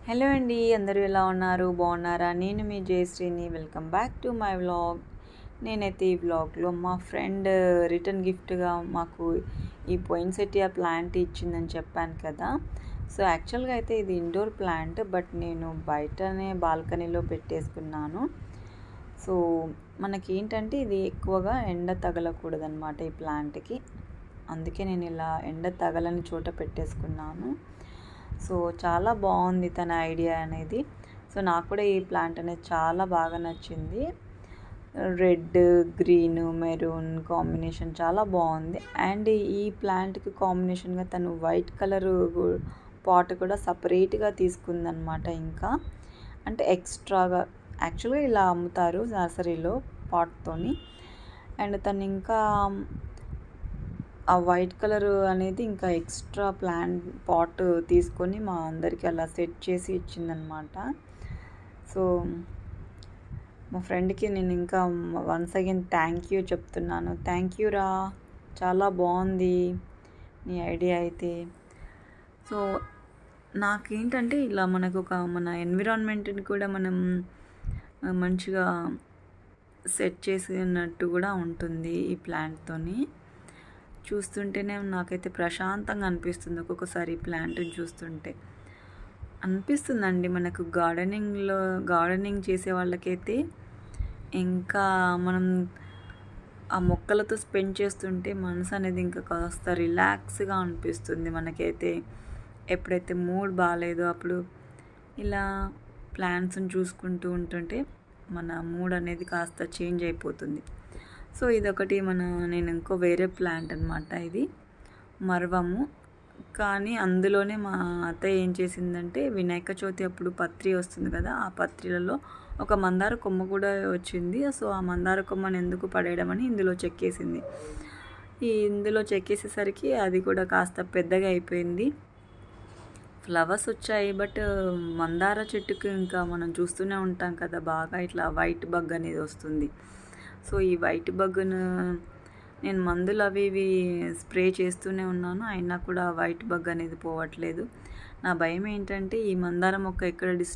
Hello అండి, అందరూ ఎలా ఉన్నారు? బాగున్నారా? నేను మీ జయశ్రీని. Welcome back to my vlog. నేనైతే ఈ వ్లాగ్లో మా ఫ్రెండ్ రిటర్న్ గిఫ్ట్గా మాకు ఈ పొయిన్సెటియా ప్లాంట్ ఇచ్చిందని చెప్పాను కదా. సో యాక్చువల్గా అయితే ఇది ఇండోర్ ప్లాంట్, బట్ నేను బయటనే బాల్కనీలో పెట్టేసుకున్నాను. సో మనకి ఏంటంటే ఇది ఎక్కువగా ఎండ తగలకూడదన్నమాట ఈ ప్లాంట్కి, అందుకే నేను ఇలా ఎండ తగలని చోట పెట్టేసుకున్నాను. సో చాలా బాగుంది తన ఐడియా అనేది. సో నాకు కూడా ఈ ప్లాంట్ అనేది చాలా బాగా నచ్చింది. రెడ్, గ్రీన్, మెరూన్ కాంబినేషన్ చాలా బాగుంది. అండ్ ఈ ప్లాంట్కి కాంబినేషన్గా తను వైట్ కలర్ పాట్ కూడా సపరేట్గా తీసుకుందనమాట. ఇంకా అంటే ఎక్స్ట్రాగా యాక్చువల్గా ఇలా అమ్ముతారు నర్సరీలో పాట్తోని. అండ్ తను ఇంకా ఆ వైట్ కలర్ అనేది ఇంకా ఎక్స్ట్రా ప్లాంట్ పాట్ తీసుకొని మా అందరికీ అలా సెట్ చేసి ఇచ్చిందనమాట. సో మా ఫ్రెండ్కి నేను ఇంకా వన్స్ అగైన్ థ్యాంక్ యూ చెప్తున్నాను. థ్యాంక్ యూ రా, చాలా బాగుంది నీ ఐడియా అయితే. సో నాకేంటంటే ఇలా మనకు మన ఎన్విరాన్మెంట్ని కూడా మనం మంచిగా సెట్ చేసినట్టు కూడా ఉంటుంది ఈ ప్లాంట్తోని. చూస్తుంటేనే నాకైతే ప్రశాంతంగా అనిపిస్తుంది. ఒక్కొక్కసారి ఈ ప్లాంట్ని చూస్తుంటే అనిపిస్తుందండి, మనకు గార్డెనింగ్ చేసే వాళ్ళకైతే ఇంకా మనం ఆ మొక్కలతో స్పెండ్ చేస్తుంటే మనసు అనేది ఇంకా కాస్త రిలాక్స్గా అనిపిస్తుంది మనకైతే. ఎప్పుడైతే మూడ్ బాగాలేదో అప్పుడు ఇలా ప్లాంట్స్ని చూసుకుంటూ ఉంటుంటే మన మూడ్ అనేది కాస్త చేంజ్ అయిపోతుంది. సో ఇదొకటి నేను ఇంకో వేరే ప్లాంట్ అనమాట. ఇది మర్వము, కానీ అందులోనే మా అత్తయ్య ఏం చేసిందంటే వినాయక చవితి అప్పుడు పత్రి వస్తుంది కదా, ఆ పత్రిలలో ఒక మందార కొమ్మ కూడా వచ్చింది. సో ఆ మందార కొమ్మని ఎందుకు పడేయడం అని ఇందులో చెక్కేసింది. ఇందులో చెక్కేసేసరికి అది కూడా కాస్త పెద్దగా అయిపోయింది. ఫ్లవర్స్ వచ్చాయి, బట్ మందార చెట్టుకు ఇంకా మనం చూస్తూనే ఉంటాం కదా, బాగా ఇట్లా వైట్ బగ్ అనేది వస్తుంది. సో ఈ వైట్ బగ్ను నేను మందులు అవి ఇవి స్ప్రే చేస్తూనే ఉన్నాను, అయినా కూడా వైట్ బగ్ అనేది పోవట్లేదు. నా భయం ఏంటంటే ఈ మందార మొక్క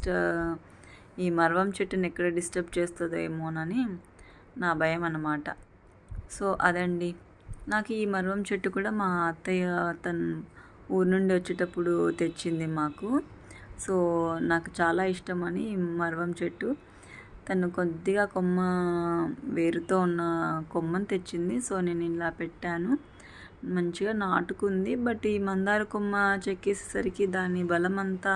ఈ మర్వం చెట్టుని ఎక్కడ డిస్టర్బ్ చేస్తుందేమోనని నా భయం అన్నమాట. సో అదండి, నాకు ఈ మర్వం చెట్టు కూడా మా అత్తయ్య తను ఊరు నుండి వచ్చేటప్పుడు తెచ్చింది మాకు. సో నాకు చాలా ఇష్టమని మర్వం చెట్టు తను కొద్దిగా వేరుతో ఉన్న కొమ్మని తెచ్చింది. సో నేను ఇలా పెట్టాను, మంచిగా నాటుకుంది. బట్ ఈ మందార కొమ్మ చెక్కేసేసరికి దాని బలం అంతా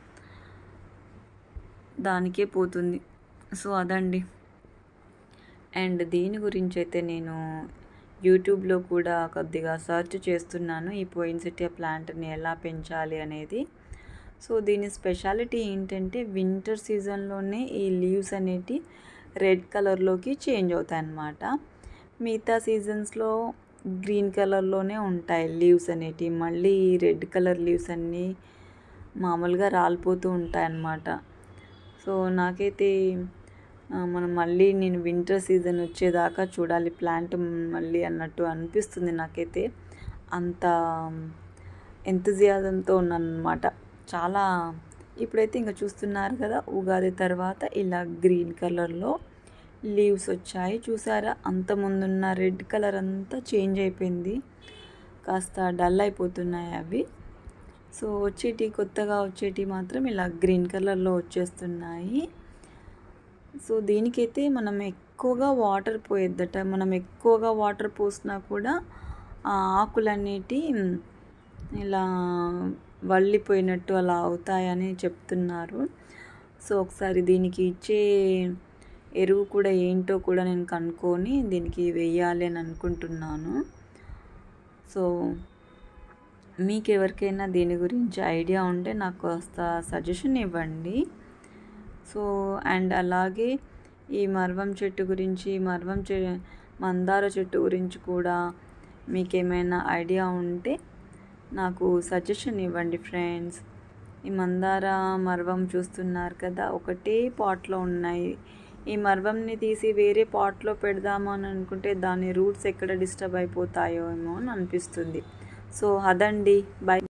దానికే పోతుంది. సో అదండి. అండ్ దీని గురించి అయితే నేను యూట్యూబ్లో కూడా కొద్దిగా సర్చ్ చేస్తున్నాను, ఈ పొయిన్సెటియా ప్లాంట్ని ఎలా పెంచాలి అనేది. సో దీని స్పెషాలిటీ ఏంటంటే వింటర్ సీజన్లోనే ఈ లీవ్స్ అనేటి రెడ్ కలర్లోకి చేంజ్ అవుతాయి అన్నమాట. మిగతా సీజన్స్లో గ్రీన్ కలర్లోనే ఉంటాయి లీవ్స్ అనేటివి. మళ్ళీ ఈ రెడ్ కలర్ లీవ్స్ అన్నీ మామూలుగా రాలిపోతూ ఉంటాయి అన్నమాట. సో నాకైతే మళ్ళీ నేను వింటర్ సీజన్ వచ్చేదాకా చూడాలి ప్లాంట్ మళ్ళీ అన్నట్టు అనిపిస్తుంది నాకైతే. అంత ఎంతజియాజంతో ఉన్నాను అన్నమాట చాలా. ఇప్పుడైతే ఇంకా చూస్తున్నారు కదా, ఉగాది తర్వాత ఇలా గ్రీన్ కలర్లో లీవ్స్ వచ్చాయి చూసారా. అంత ముందున్న రెడ్ కలర్ అంతా చేంజ్ అయిపోయింది, కాస్త డల్ అయిపోతున్నాయి అవి. సో కొత్తగా వచ్చేటి మాత్రం ఇలా గ్రీన్ కలర్లో వచ్చేస్తున్నాయి. సో దీనికైతే మనం ఎక్కువగా వాటర్ పోయొద్దట. మనం ఎక్కువగా వాటర్ పోసినా కూడా ఆ ఆకులన్నిటి ఇలా వల్లిపోయినట్టు అలా అవుతాయని చెప్తున్నారు. సో ఒకసారి దీనికి ఇచ్చే ఎరువు కూడా ఏంటో కూడా నేను కనుక్కొని దీనికి వేయాలి అని అనుకుంటున్నాను. సో మీకు ఎవరికైనా దీని గురించి ఐడియా ఉంటే నాకు కాస్త సజెషన్ ఇవ్వండి. సో అండ్ అలాగే ఈ మర్వం చెట్టు గురించి మందార చెట్టు గురించి కూడా మీకేమైనా ఐడియా ఉంటే నాకు సజెషన్ ఇవ్వండి ఫ్రెండ్స్. ఈ మందార మర్వం చూస్తున్నారు కదా, ఒకటే పాట్లో ఉన్నాయి. ఈ మర్వంని తీసి వేరే పాట్లో పెడదాము అని అనుకుంటే దాని రూట్స్ ఎక్కడ డిస్టర్బ్ అయిపోతాయో ఏమో అని అనిపిస్తుంది. సో అదండి, బై.